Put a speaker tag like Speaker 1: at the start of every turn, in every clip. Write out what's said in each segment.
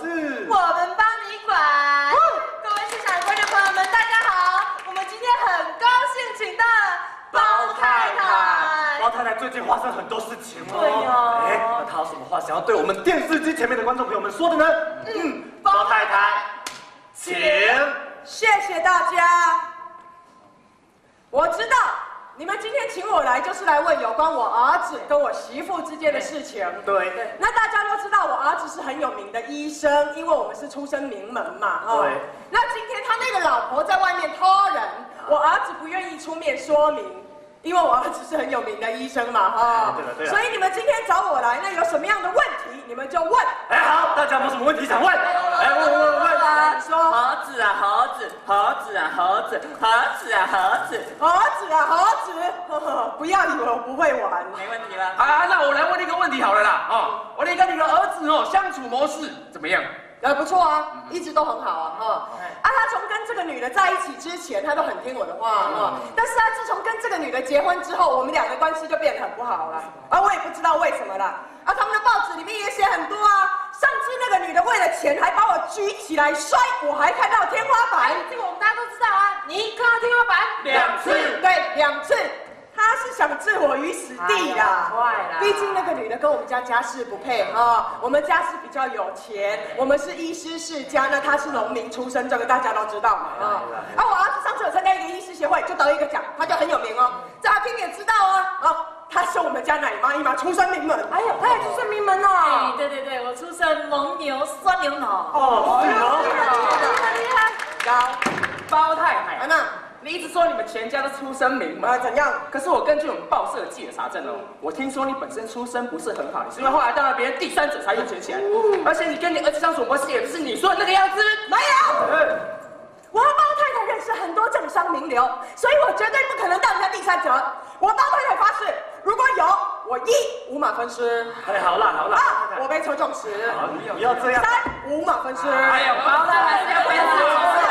Speaker 1: 事，
Speaker 2: 我们帮你管。各位现场的观众朋友们，大家好！我们今天很高兴请到了包太太。
Speaker 1: 包太太最近发生很多事情哦。
Speaker 2: 对哦。
Speaker 1: 哎，那她有什么话想要对我们电视机前面的观众朋友们说的呢？包太太，请。
Speaker 3: 谢谢大家。我知道你们今天请我来，就是来问有关我儿子跟我媳妇之间的事情。
Speaker 1: 对。
Speaker 3: 那大家都知道我儿子是很有名的医生，因为我们是出身名门嘛。
Speaker 1: 对。
Speaker 3: 那今天他那个老婆在外面偷人，我儿子不愿意出面说明。因为我儿子是很有名的医生嘛，哈，
Speaker 1: 对了，
Speaker 3: 所以你们今天找我来，那有什么样的问题，你们就问。
Speaker 1: 哎，好，大家有没有什么问题想问？哎，问，
Speaker 3: 说。
Speaker 2: 猴子啊，猴子，猴子啊，猴子，猴子啊，猴子，
Speaker 3: 猴子啊，猴子，不要以为我不会玩，
Speaker 2: 没问题吧？
Speaker 4: 啊，那我来问你一个问题好了啦，我跟你的儿子相处模式怎么样？
Speaker 3: 不错啊，一直都很好啊，他从跟这个女的在一起之前，他都很听我的话但是他自从跟这个女的结婚之后，我们两个关系就变得很不好了，我也不知道为什么啦，他们的报纸里面也写很多啊，上次那个女的为了钱还把我举起来摔，我还看到天花板，
Speaker 2: 这个我们大家都知道啊，你看到天花板
Speaker 4: 2次，
Speaker 3: 对，2次。他是想置我于死地啦，
Speaker 2: 坏啦！
Speaker 3: 毕竟那个女的跟我们家世不配啊，我们家是比较有钱，我们是医师世家，那他是农民出身，这个大家都知道嘛我儿子上次有参加一个医师协会，就得一个奖，他就很有名哦，这阿听也知道他是我们家奶妈姨妈，出身名门。
Speaker 2: 哎呦，他也出身名门哦。对，我出身蒙牛酸牛脑。
Speaker 3: 厉害！
Speaker 4: 包太太，
Speaker 3: 那
Speaker 4: 你一直说你们全家都出身名门，
Speaker 3: 怎样？
Speaker 4: 可是我根据我们报社记者查证我听说你本身出身不是很好，你是因为后来当了别人第三者才有钱起来，而且你跟你儿子相处模式也不是你说的那个样子。
Speaker 3: 没有。我和包太太认识很多政商名流，所以我绝对不可能当人家第三者。我包太太发誓，如果有，我1 5码分尸。
Speaker 1: 哎，好啦
Speaker 3: 2我被车撞死。
Speaker 1: 不要这样。
Speaker 3: 3 5码分尸。
Speaker 4: 哎呀，包太太是要分尸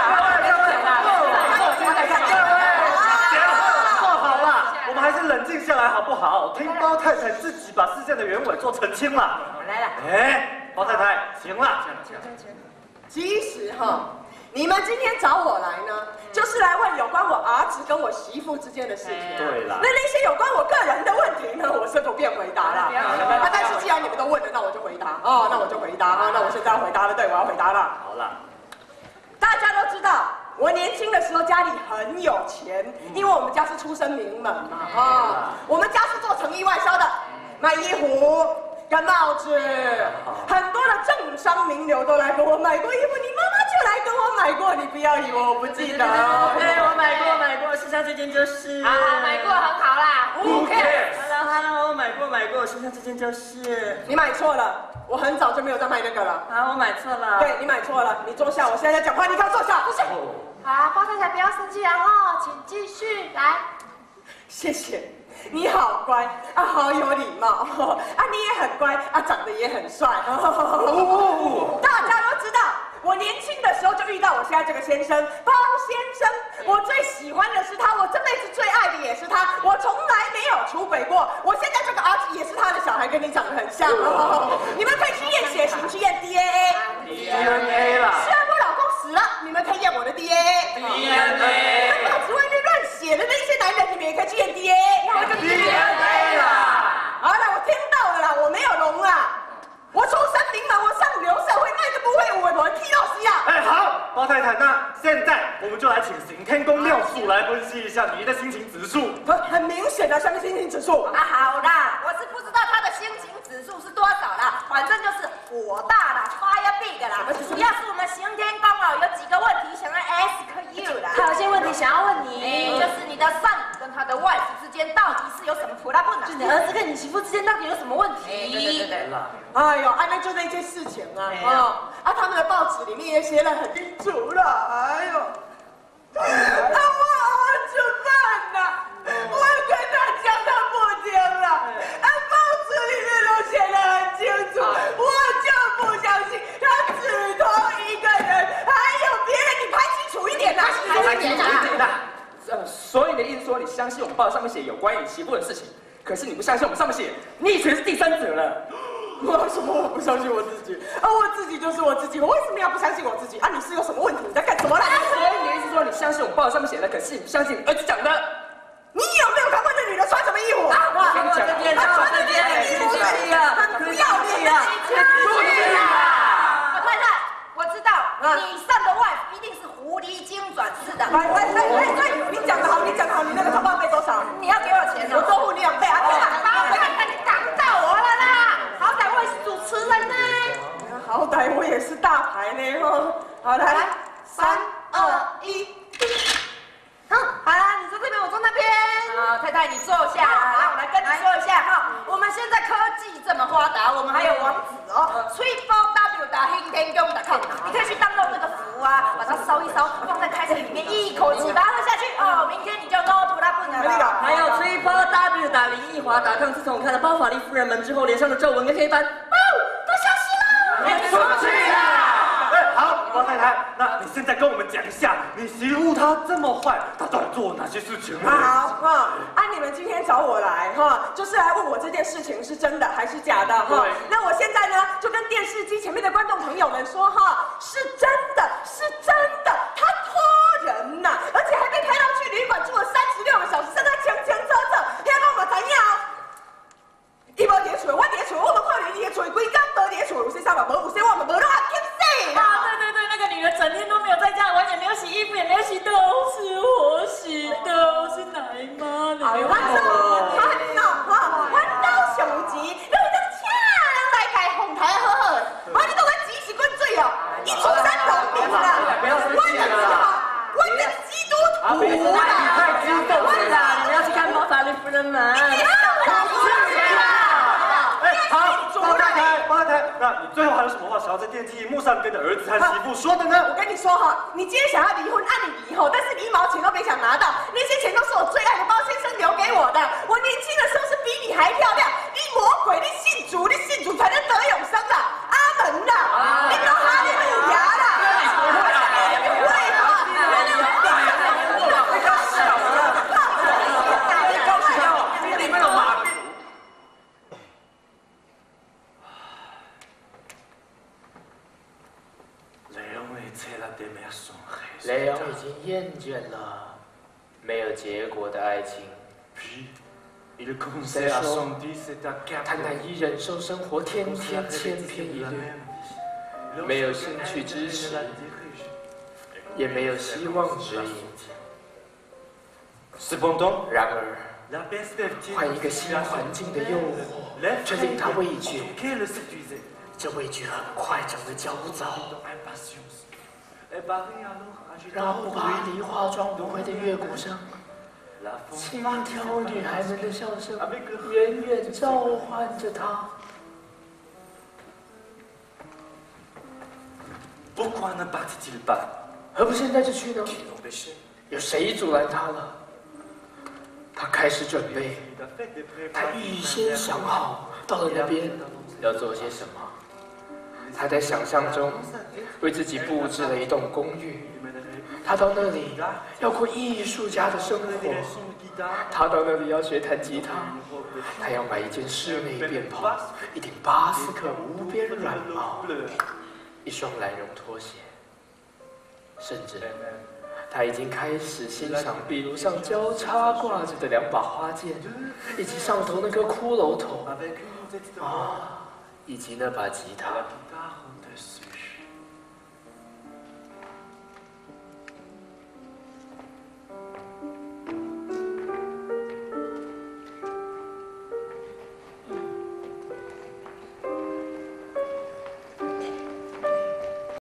Speaker 1: 好啦，我们还是冷静下来好不好？听包太太自己把事件的原委做澄清了。
Speaker 2: 来了。
Speaker 1: 哎，包太太，行了。
Speaker 3: 其实你们今天找我来呢，就是来问有关我儿子跟我媳妇之间的事情。
Speaker 1: 对了。
Speaker 3: 那些有关我个人的问题呢，我是不便回答了。但是既然你们都问了，那我就回答。那我就回答那我现在要回答了，对，我要回答了。
Speaker 1: 好了。
Speaker 3: 大家都知道，我年轻的时候家里很有钱，因为我们家是出身名门嘛。我们家是做成衣外销的，卖衣服。跟帽子，很多的政商名流都来跟我买过衣服，你妈妈就来跟我买过，你不要以为我不记得。
Speaker 2: 对，我买过，身上这件就是。买过很好啦。
Speaker 4: Who cares？
Speaker 2: Hello， 我买过，身上这件就是。
Speaker 3: 你买错了，我很早就没有在卖那个了。
Speaker 2: 我买错了。
Speaker 3: 对，你买错了，你坐下，我现在在讲话，你给我坐下。不是。
Speaker 2: 好，包太太不要生气请继续来。
Speaker 3: 谢谢。你好乖好有礼貌你也很乖长得也很帅大家都知道，我年轻的时候就遇到我现在这个先生包先生，我最喜欢的是他，我这辈子最爱的也是他，我从来没有出轨过，我现在这个儿子也是他的小孩，跟你长得很像你们可以去验血型，去验 DNA
Speaker 1: 啦。
Speaker 3: 虽然我老公死了，你们可以验我的 DNA 报纸外面乱写的那些男人，你们也可以去验 DNA
Speaker 1: 啦。
Speaker 3: 好了，我听到了啦，我没有聋啦，我出身名门，我上流社会，那个不会我踢到死呀。
Speaker 1: 哎，好，包太太，那现在我们就来请行天宫廖素来分析一下你的心情指数。
Speaker 3: 很明显的，什么心情指数？
Speaker 5: 好啦，我是不知道他的心情指数是多少啦，反正就是火大啦 ，fire big 啦。主要是我们行天宫有几个问题想要 ask you 啦。
Speaker 2: 他有些问题想要问你，
Speaker 5: 就是你的 son 跟他的 wife 之间到底是有什么普拉不呢？
Speaker 2: 就你儿子跟你媳妇之间到底有什么问题？
Speaker 5: 对。
Speaker 3: 哎呦，那就那件事情他们的报纸里面也写得很清楚了。哎呦，我怎么办呢？我跟他讲，他不听了。报纸里面都写得很清楚，我就不相信他只同一个人，还有别人，你拍清楚一点呐！
Speaker 4: 所以你的意思说，你相信我们报上面写有关于你媳妇的事情，可是你不相信我们上面写你以前是第三者了。
Speaker 3: 为什么我不相信我自己？我自己就是我自己，我为什么要不相信我自己？你是有什么问题？你在干什么啦？
Speaker 4: 所以你的意思说你相信我报上面写的，可是你不相信你儿子讲的？
Speaker 3: 你有没有看过这女的穿什么衣服？
Speaker 4: 我跟你讲，
Speaker 3: 她穿的这件衣服，很不要脸啊！
Speaker 5: 太太，我知道你上的外一定是狐狸精转世的。
Speaker 3: 你讲得好，你讲得好，你那个头发费多少？
Speaker 5: 你要给我钱
Speaker 3: 我多付你2倍啊！
Speaker 5: 你挡到我了啦！好歹我也是主持人呢。
Speaker 3: 好歹我也是大牌呢哈。好，来，3、2、1。
Speaker 5: 好啦，你坐这边，我坐那边。太太，你坐下。来，我来跟你说一下哈，我们现在科技这么发达，我们还有网址哦，3w.hintengung.com， 你可以去download这个服啊，把它烧一烧，放在开水里面，一口气把它喝下去哦，明天你就 no problem 了。
Speaker 6: 还有 3w.linyi华.com， 自从我看了《包法利夫人们》之后，脸上的皱纹跟黑斑，都消失了。
Speaker 1: 出去啦！好，包太太，那你现在跟我们讲一下，你媳妇她这么坏，她到底做了哪些事情呢？
Speaker 3: 好，你们今天找我来就是来问我这件事情是真的还是假的那我现在呢，就跟电视机前面的观众朋友们说是真的，是真的，他拖人呐，而且还被拍到去旅馆住了36个小时，现在清清楚楚，听我怎样？伊无伫厝，我伫厝，我无可能伫厝，规工无伫厝，有些啥嘛无，有些我嘛无，拢啊欠死啦！
Speaker 6: 对，那个女人整天都没有在家，完全没有洗衣服，也没有洗，都是我洗的，我是奶妈的。
Speaker 3: 我到上钱，你有当请人来改红台好，你都在急是滚水哦，你出山农民啦！
Speaker 4: 不要生气啦！
Speaker 3: 我这是基督徒啦！
Speaker 6: 你太激动了啦！你们要去看《包法利夫人们》。
Speaker 1: 包太太，那你最后还有什么话想要在电视荧幕上跟着儿子和媳妇说的呢？
Speaker 3: 我跟你说你今天想要离婚，你离但是你1毛钱都没想拿到，那些钱都是我最爱的包先生留给我的。我年轻的时候是比你还漂亮，你魔鬼，你信主才能得永生的，阿门啦！你都哈利路亚啦！
Speaker 7: 雷欧已经厌倦了没有结果的爱情。再说，他难以忍受生活天天千篇一律，没有兴趣支持，也没有希望指引。然而，换一个新环境的诱惑，却令他畏惧。这畏惧很快长得焦躁。然后巴黎化妆舞会的乐鼓上，轻佻女孩们的笑声远远召唤着他。何不现在就去呢？有谁阻拦他了？他开始准备，他预先想好到了那边要做些什么。他在想象中为自己布置了一栋公寓，他到那里要过艺术家的生活，他到那里要学弹吉他，他要买一件室内便袍，一顶巴斯克无边软帽，一双蓝绒拖鞋，甚至他已经开始欣赏壁炉上交叉挂着的2把花剑，以及上头那颗骷髅头，以及那把吉他。